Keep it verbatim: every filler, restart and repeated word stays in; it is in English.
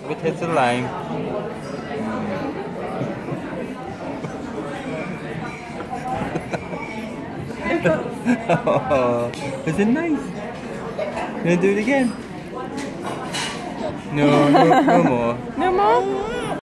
We taste the lime. Oh, is it nice? You wanna do it again? No, no, no more. No more?